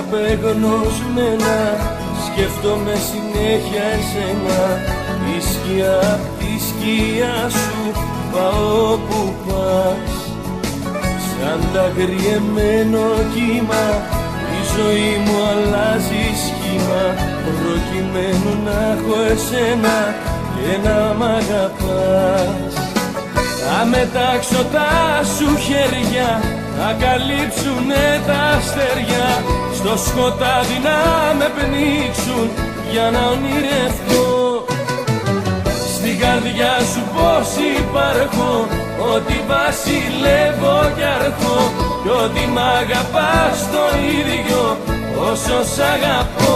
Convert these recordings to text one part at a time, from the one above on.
απεγνωσμένα, σκέφτομαι συνέχεια εσένα. Η σκιά απ' τη σκιά σου πάω που πας, σαν ταγριεμένο κύμα η ζωή μου αλλάζει σχήμα, προκειμένου να έχω εσένα και να μ' αγαπάς. Θα μετάξω τα σου χέρια, θα καλύψουνε τα αστέρια, στο σκοτάδι να με πνίξουν για να ονειρευτώ. Στην καρδιά σου πως υπάρχω, ότι βασιλεύω κι αρχώ, κι ότι μ' αγαπάς το ίδιο όσο σ' αγαπώ.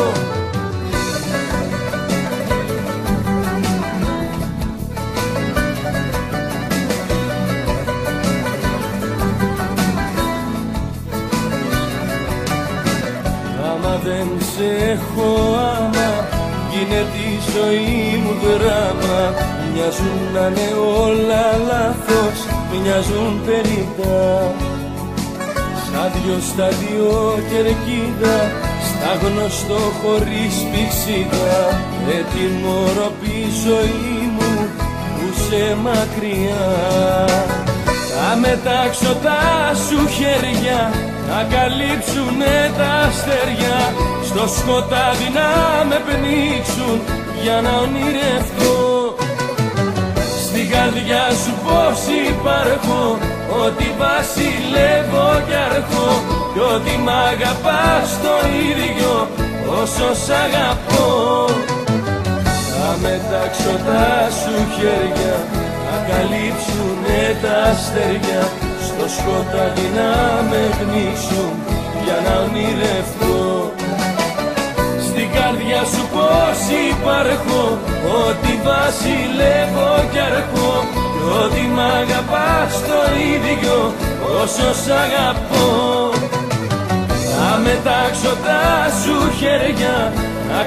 Άμα δεν σε έχω, άμα γίνεται η ζωή μου δράμα, μοιάζουν να είναι όλα λάθος, μοιάζουν περιττά. Σαν δυο στάδιο κερκίδα, στα γνωστό χωρίς πηξίδα, ετοιμορροπή η ζωή μου που σε μακριά. Θα μετάξω τα σου χέρια, θα καλύψουνε τα αστέρια, στο σκοτάδι να με πνίξουν για να ονειρευτώ. Στην καρδιά σου πως υπάρχω, ότι βασιλεύω κι αρχώ, κι ότι μ' αγαπάς το ίδιο όσο σ' αγαπώ. Θα μετάξω τα σου χέρια, θα καλύψουνε τα αστέρια, στο σκοτάδι να με πνίξουν για να ονειρευτώ. Στην καρδιά σου πως υπάρχω, ότι βασιλεύω κι αρχώ, κι ότι μ' αγαπάς το ίδιο όσο σ' αγαπώ. Θα μετάξω τα σου χέρια, θα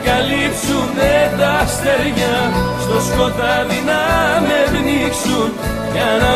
καλύψουνε τα αστέρια, στο σκοτάδι να με πνίξουν για να